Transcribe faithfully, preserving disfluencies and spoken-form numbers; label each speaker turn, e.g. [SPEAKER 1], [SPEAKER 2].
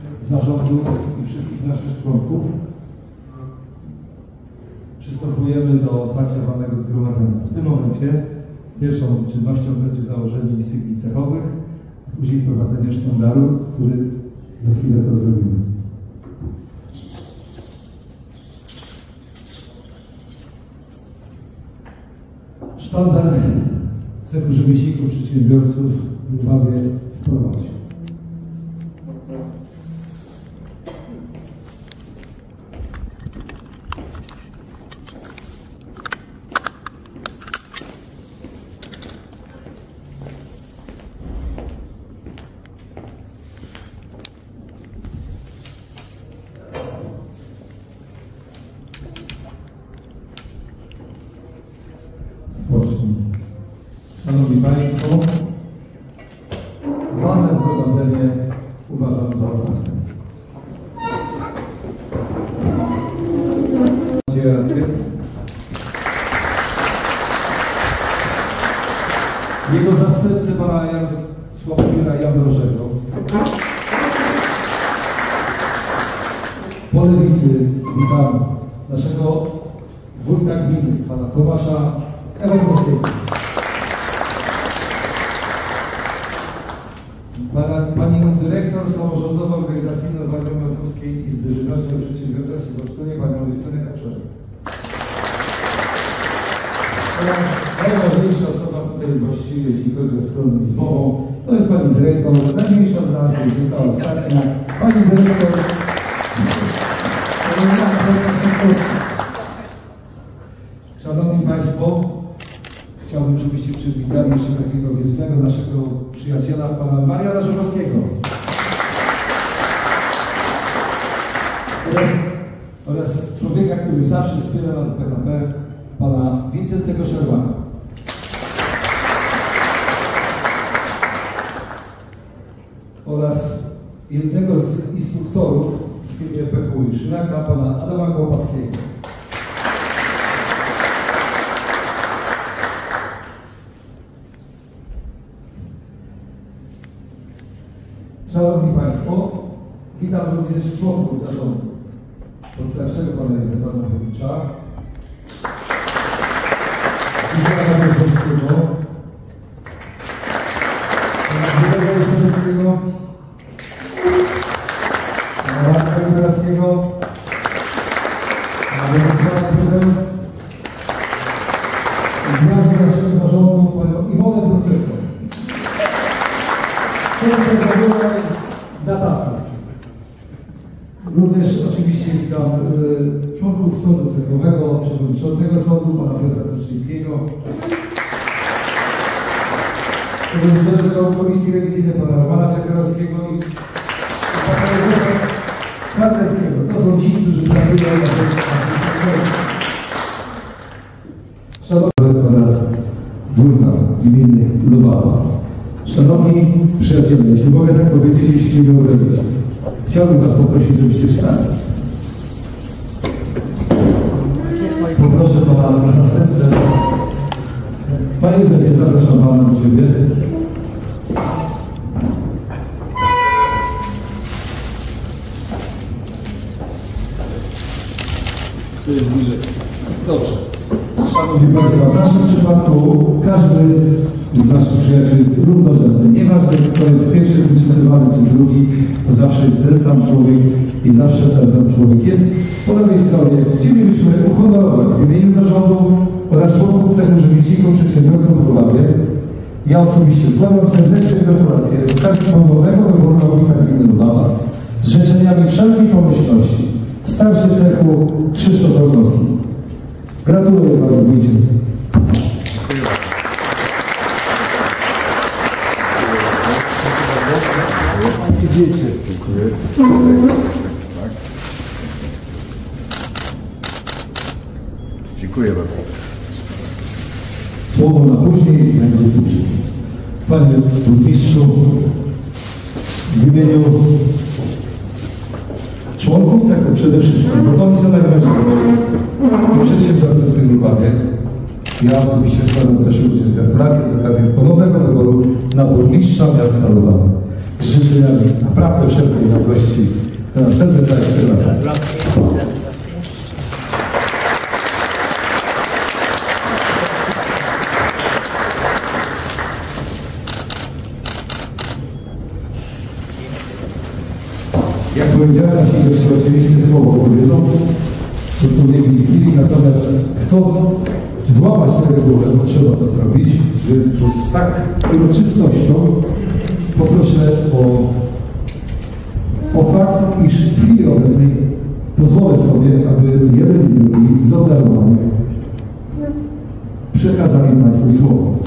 [SPEAKER 1] zarządu i wszystkich naszych członków przystępujemy do otwarcia walnego zgromadzenia. W tym momencie pierwszą czynnością będzie założenie insygni cechowych, później wprowadzenie sztandaru, który za chwilę to zrobimy. Sztandar cechu rzemieślników, przedsiębiorców w Ławie wprowadził. Spocznij. Szanowni Państwo, walne zgromadzenie uważam za otwarte. Jego zastępcę pana Sławomira Jambrożego. Po lewicy witam naszego wójta gminy, pana Tomasza Ewangowskiego. Pana, pani dyrektor samorządowo-organizacyjna Warmio-Mazurskiej Izby Rzemiosła i Przedsiębiorczości w Olsztynie, panią Justynę Kaczorek. Oraz najważniejsza osoba tutaj właściwie, jeśli chodzi o stronę izbową, to jest pani dyrektor, najmniejsza z nas, została ostatnia, pani dyrektor Szanowni Państwo, chciałbym, żebyście przywitali jeszcze takiego wiecznego naszego przyjaciela, pana Mariana Żurowskiego. Oraz, oraz człowieka, który zawsze wspiera nas w P K P, pana Wincentego Szerwana. Oraz jednego z instruktorów w firmie P K U i Szynaka, pana Adama Kołopackiego. Szanowni Państwo, witam również członków zarządu. Od starszego pana Józefa Zachowicza i zarządu polskiego, pana Józefa Zachowickiego, pana Radka Liberackiego, pana Władysława Prydę i gwiazdę naszego zarządu, panią Iwonę Profesor. Datacja. Również oczywiście witam y, członków sądu cechowego, przewodniczącego sądu, pana Piotra Kruszczyńskiego, przewodniczącego Komisji Rewizyjnej, pana Romana Czekarowskiego i pana Józefa Czarneckiego. To są ci, którzy pracują na rzecz Szanowni oraz wójta gminy Lubawa. Szanowni przyjaciele, jeśli mogę tak powiedzieć, jeśli nie obrazić, chciałbym was poprosić, żebyście wstali. Poproszę pana zastępcę. Panie Józefie, zapraszam pana do ciebie. Dobrze. Szanowni Państwo, w naszym przypadku każdy z naszych przyjaciół jest równorzędny. Nieważne, kto jest pierwszy licytowany czy drugi, to zawsze jest ten sam człowiek i zawsze ten sam człowiek jest. Po lewej stronie chcielibyśmy uhonorować w imieniu zarządu oraz członków cechu rzemieślników przedsiębiorców w Ławie. Ja osobiście składam serdeczne gratulacje z okazji ponownego wyboru na wójta gminy Lubawa z życzeniami wszelkiej pomyślności. Starszy cechu Krzysztof Rogowski. Gratuluję bardzo wójcie. Wiecie. Dziękuję. Tak. Dziękuję bardzo. Słowo na później będzie później. Panie burmistrzu, w imieniu członków cechu przede wszystkim, bo oni są najważniejsi i przedsiębiorcy w tym Lubawie. Ja osobiście składam też również gratulacje z okazji ponownego wyboru na burmistrza miasta Lubawa. życzę naprawdę wszelkiej radości na następne całe cztery lata. Jak powiedziałem, nasi goście oczywiście słowo powiedzą w odpowiedniej chwili, natomiast chcąc złamać tę regułę, bo trzeba to zrobić, więc z tak uroczystością poproszę o, o fakt, iż w chwili obecnej pozwolę sobie, aby jeden i drugi z obdarowanych przekazali Państwu słowo.